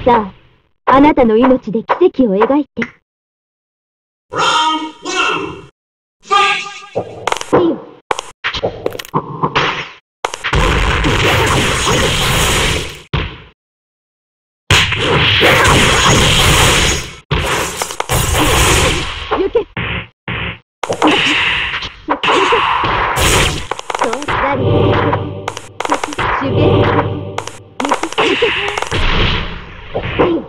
さあ、あなたの命で奇跡を描いて。いいよ。行け。そうだり。手芸。行け。いいよ。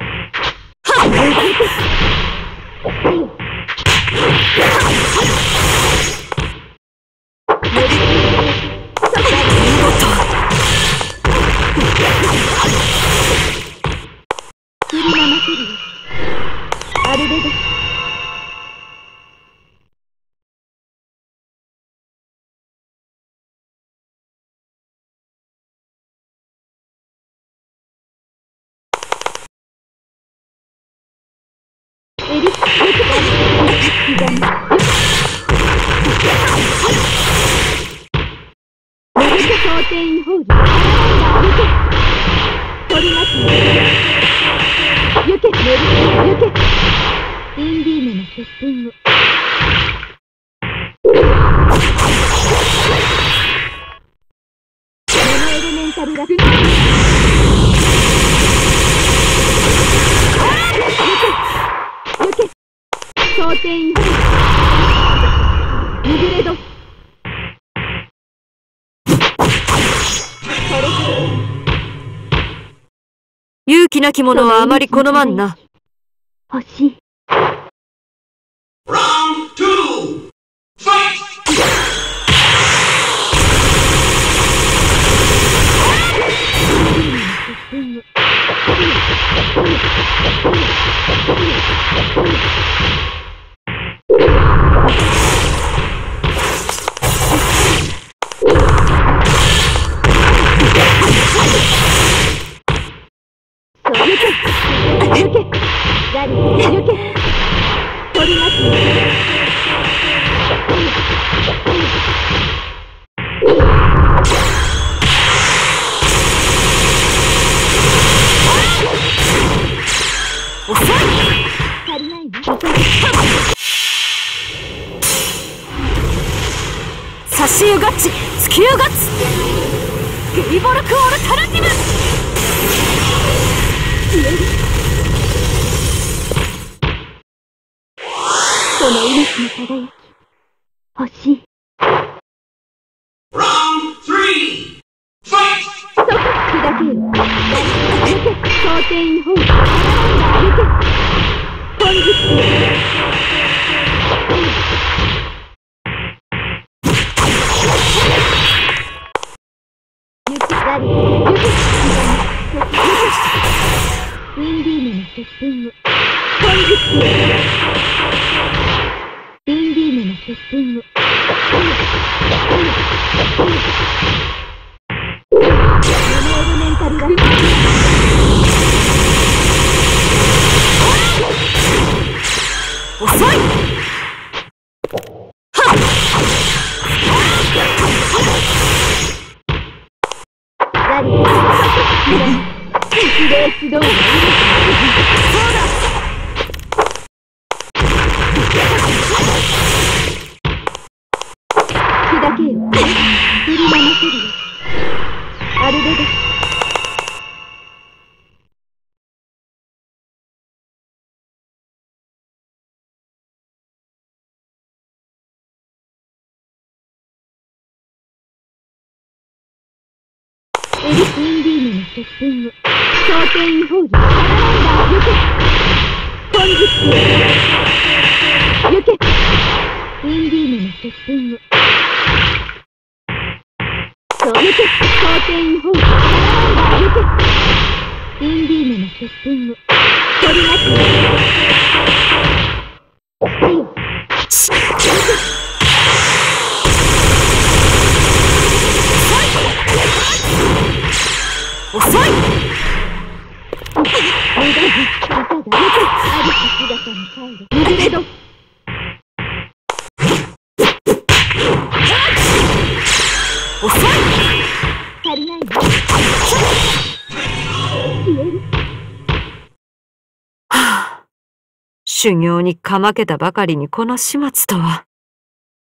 勇気なき者はあまり好まんな。 欲しい。 サシユガッチ、スキューガッツ、ゲイボルクオルタナティブ。 その命の輝き、欲しい。そこ、砕けよ。行け、蒼天ホール。行け、本日。ウィンディーヌの接吻を本日ウィンディーヌの接吻をモノエレメンタルが遅い。 一レースどうだ。砕けよ。振り回せるよ。アルベド。エリス・インディーヌの接吻を蒼天ホール。行け本日行けインディーヌの接吻をそう行け蒼天ホール。行けインディーヌの接吻を取りますよ。してよ。 遅い。遅い。足りないの。消える。 修行にかまけたばかりにこの始末とは。